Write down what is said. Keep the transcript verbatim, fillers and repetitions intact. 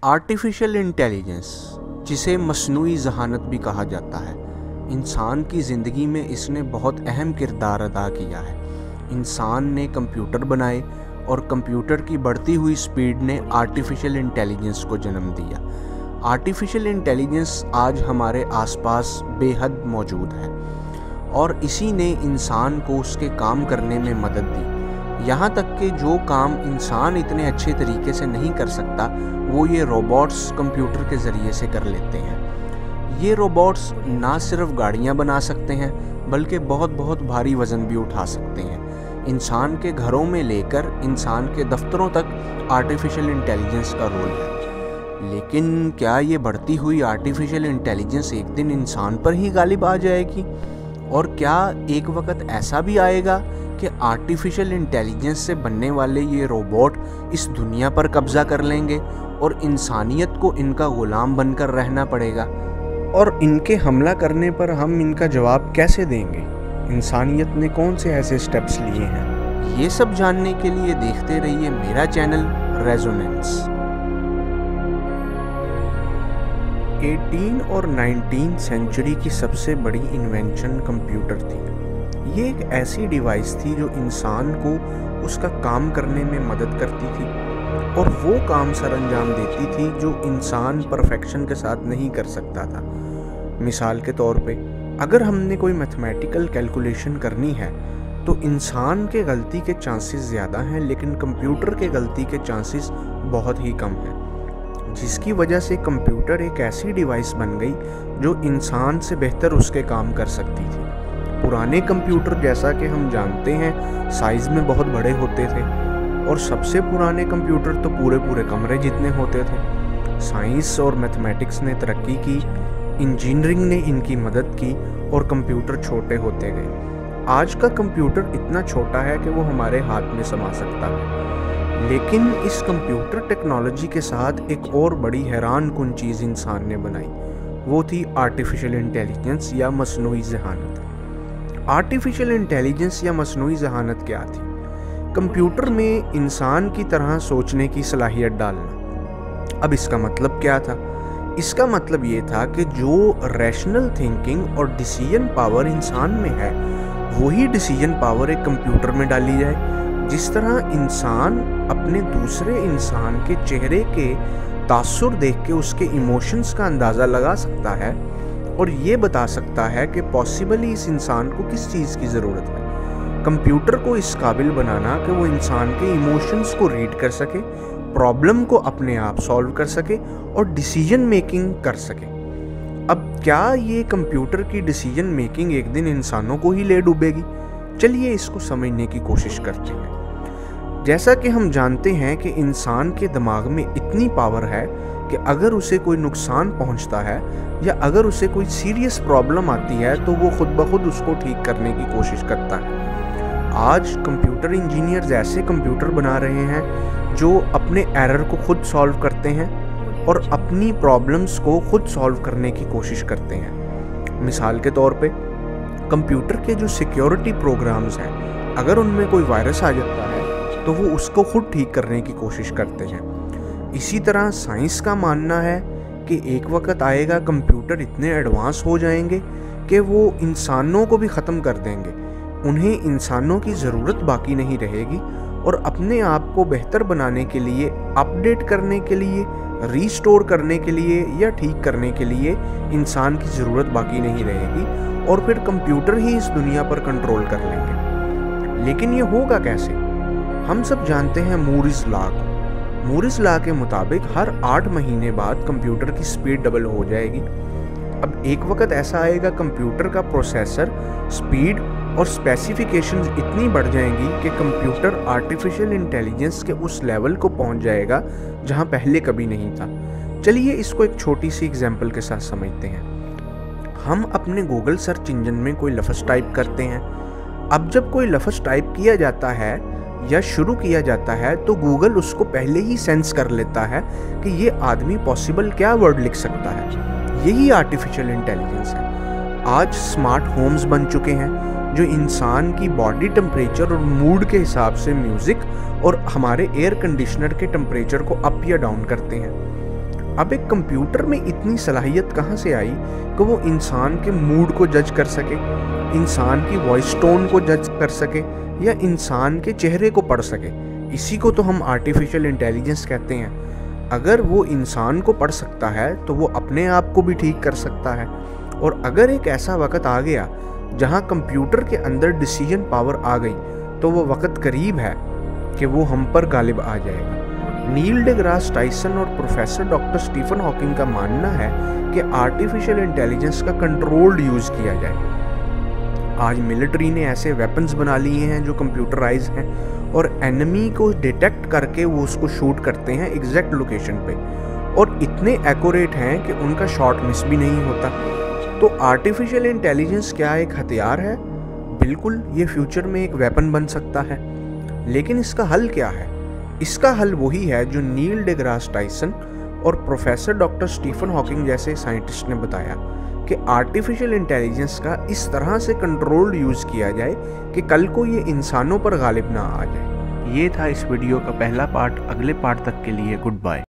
Artificial intelligence, جسے مصنوعی ذہانت بھی کہا جاتا ہے، انسان کی زندگی میں اس نے بہت اہم کردار ادا کیا ہے۔ انسان نے کمپیوٹر بنائے اور کمپیوٹر کی بڑھتی ہوئی سپیڈ نے آرٹیفیشل انٹیلیجنس کو جنم دیا۔ آرٹیفیشل انٹیلیجنس آج ہمارے آس پاس بے حد موجود ہے اور اسی نے انسان کو اس کے کام کرنے میں مدد دی، یہاں تک کہ جو کام انسان اتنے اچھے طریقے سے نہیں کر سکتا وہ یہ روبوٹس کمپیوٹر کے ذریعے سے کر لیتے ہیں۔ یہ روبوٹس نہ صرف گاڑیاں بنا سکتے ہیں بلکہ بہت بہت بھاری وزن بھی اٹھا سکتے ہیں۔ انسان کے گھروں میں لے کر انسان کے دفتروں تک آرٹیفیشل انٹیلیجنس کا رول ہے۔ لیکن کیا یہ بڑھتی ہوئی آرٹیفیشل انٹیلیجنس ایک دن انسان پر ہی غالب آ جائے گی؟ اور کیا ایک وقت ایسا بھی آئے گا کہ آرٹیفیشل انٹیلیجنس سے بننے والے یہ روبوٹ اس دنیا پر قبضہ کر لیں گے اور انسانیت کو ان کا غلام بن کر رہنا پڑے گا؟ اور ان کے حملہ کرنے پر ہم ان کا جواب کیسے دیں گے؟ انسانیت نے کون سے ایسے سٹیپس لیے ہیں؟ یہ سب جاننے کے لیے دیکھتے رہیے میرا چینل ریزوننس۔ ایٹین اور نائنٹین سینچری کی سب سے بڑی انوینشن کمپیوٹر تھی۔ یہ ایک ایسی ڈیوائس تھی جو انسان کو اس کا کام کرنے میں مدد کرتی تھی اور وہ کام سر انجام دیتی تھی جو انسان پرفیکشن کے ساتھ نہیں کر سکتا تھا۔ مثال کے طور پہ اگر ہم نے کوئی میتھمیٹیکل کیلکولیشن کرنی ہے تو انسان کے غلطی کے چانسز زیادہ ہیں لیکن کمپیوٹر کے غلطی کے چانسز بہت ہی کم ہیں، جس کی وجہ سے کمپیوٹر ایک ایسی ڈیوائس بن گئی جو انسان سے بہتر اس کے کام کر سکتی تھی۔ پرانے کمپیوٹر جیسا کہ ہم جانتے ہیں سائز میں بہت بڑے ہوتے تھے اور سب سے پرانے کمپیوٹر تو پورے پورے کمرے جتنے ہوتے تھے۔ سائنس اور میتھمیٹکس نے ترقی کی، انجینئرنگ نے ان کی مدد کی اور کمپیوٹر چھوٹے ہوتے گئے۔ آج کا کمپیوٹر اتنا چھوٹا ہے کہ وہ ہمارے ہاتھ میں سما سکتا ہے، لیکن اس کمپیوٹر ٹیکنالوجی کے ساتھ ایک اور بڑی حیران کن چیز انسان نے بنائی، وہ تھی آرٹیفیشل انٹیلیجنس یا مصنوعی ذہانت۔ آرٹیفیشل انٹیلیجنس یا مصنوعی ذہانت کیا تھی؟ کمپیوٹر میں انسان کی طرح سوچنے کی صلاحیت ڈالنا۔ اب اس کا مطلب کیا تھا؟ اس کا مطلب یہ تھا کہ جو ریشنل تھنکنگ اور ڈیسیژن پاور انسان میں ہے وہی ڈیسیژن پاور ایک کمپیوٹر میں ڈالی جائے۔ جس طرح انسان اپنے دوسرے انسان کے چہرے کے تاثر دیکھ کے اس کے ایموشنز کا اندازہ لگا سکتا ہے اور یہ بتا سکتا ہے کہ پاسبلی اس انسان کو کس چیز کی ضرورت ہے، کمپیوٹر کو اس قابل بنانا کہ وہ انسان کے ایموشنز کو ریڈ کر سکے، پرابلم کو اپنے آپ سالو کر سکے اور ڈیسیژن میکنگ کر سکے۔ اب کیا یہ کمپیوٹر کی ڈیسیژن میکنگ ایک دن انسانوں کو ہی لے ڈوبے گی؟ چلیے اس کو سمجھنے کی کوشش کرتے ہیں۔ جیسا کہ ہم جانتے ہیں کہ انسان کے دماغ میں اتنی پاور ہے کہ اگر اسے کوئی نقصان پہنچتا ہے یا اگر اسے کوئی سیریس پرابلم آتی ہے تو وہ خود بخود اس کو ٹھیک کرنے کی کوشش کرتا ہے۔ آج کمپیوٹر انجینئرز ایسے کمپیوٹر بنا رہے ہیں جو اپنے ایرر کو خود سالو کرتے ہیں اور اپنی پرابلمز کو خود سالو کرنے کی کوشش کرتے ہیں۔ مثال کے طور پہ کمپیوٹر کے جو سیکیورٹی پروگرامز ہیں اگر ان میں کوئی وائرس آ جاتا ہے تو وہ اس کو خود ٹھیک کرنے کی کوشش کرتے ہیں۔ اسی طرح سائنس کا ماننا ہے کہ ایک وقت آئے گا کمپیوٹر اتنے ایڈوانس ہو جائیں گے کہ وہ انسانوں کو بھی ختم کر دیں گے، انہیں انسانوں کی ضرورت باقی نہیں رہے گی اور اپنے آپ کو بہتر بنانے کے لیے، اپ ڈیٹ کرنے کے لیے، ریسٹور کرنے کے لیے یا ٹھیک کرنے کے لیے انسان کی ضرورت باقی نہیں رہے گی اور پھر کمپیوٹر ہی اس دنیا پر کنٹرول کر لیں گے۔ لیکن یہ ہوگا کیسے؟ ہم سب جانتے ہیں مورز لا کو۔ مورز لا کے مطابق ہر آٹھ مہینے بعد کمپیوٹر کی سپیڈ ڈبل ہو جائے گی۔ اب ایک وقت ایسا آئے گا کمپیوٹر کا پروسیسر، سپیڈ اور اسپیسیفیکیشنز اتنی بڑھ جائیں گی کہ کمپیوٹر آرٹیفیشل انٹیلیجنس کے اس لیول کو پہنچ جائے گا جہاں پہلے کبھی نہیں تھا۔ چلیے اس کو ایک چھوٹی سی ایگزامپل کے ساتھ سمجھتے ہیں۔ ہم اپنے گوگل سرچ انجن میں کوئی لفظ ٹائپ کرتے ہیں۔ اب جب کوئی لفظ ٹائپ کیا جاتا ہے یا شروع کیا جاتا ہے تو گوگل اس کو پہلے ہی سینس کر لیتا ہے کہ یہ آدمی پاسبل کیا ورڈ لکھ سکتا ہے۔ یہی آرٹیفیشل انٹیلیجنس ہے۔ آج سمارٹ ہومز بن چکے ہیں جو انسان کی باڈی ٹمپریچر اور موڈ کے حساب سے میوزک اور ہمارے ایئر کنڈیشنر کے ٹمپریچر کو اپ یا ڈاؤن کرتے ہیں۔ अब एक कंप्यूटर में इतनी सलाहियत कहाँ से आई कि वो इंसान के मूड को जज कर सके, इंसान की वॉइस टोन को जज कर सके या इंसान के चेहरे को पढ़ सके। इसी को तो हम आर्टिफिशियल इंटेलिजेंस कहते हैं। अगर वो इंसान को पढ़ सकता है तो वो अपने आप को भी ठीक कर सकता है। और अगर एक ऐसा वक्त आ गया जहाँ कंप्यूटर के अंदर डिसीजन पावर आ गई तो वो वक्त करीब है कि वो हम पर गालिब आ जाएगा। नील डिग्रास टाइसन और प्रोफेसर डॉक्टर स्टीफन हॉकिंग का मानना है कि आर्टिफिशियल इंटेलिजेंस का कंट्रोल्ड यूज़ किया जाए। आज मिलिट्री ने ऐसे वेपन्स बना लिए हैं जो कंप्यूटराइज हैं और एनिमी को डिटेक्ट करके वो उसको शूट करते हैं एग्जैक्ट लोकेशन पे, और इतने एक्यूरेट हैं कि उनका शॉट मिस भी नहीं होता। तो आर्टिफिशियल इंटेलिजेंस क्या एक हथियार है? बिल्कुल, ये फ्यूचर में एक वेपन बन सकता है। लेकिन इसका हल क्या है? इसका हल वही है जो नील डिग्रास टाइसन और प्रोफेसर डॉक्टर स्टीफन हॉकिंग जैसे साइंटिस्ट ने बताया कि आर्टिफिशियल इंटेलिजेंस का इस तरह से कंट्रोल्ड यूज़ किया जाए कि कल को ये इंसानों पर गालिब ना आ जाए। ये था इस वीडियो का पहला पार्ट। अगले पार्ट तक के लिए गुड बाय।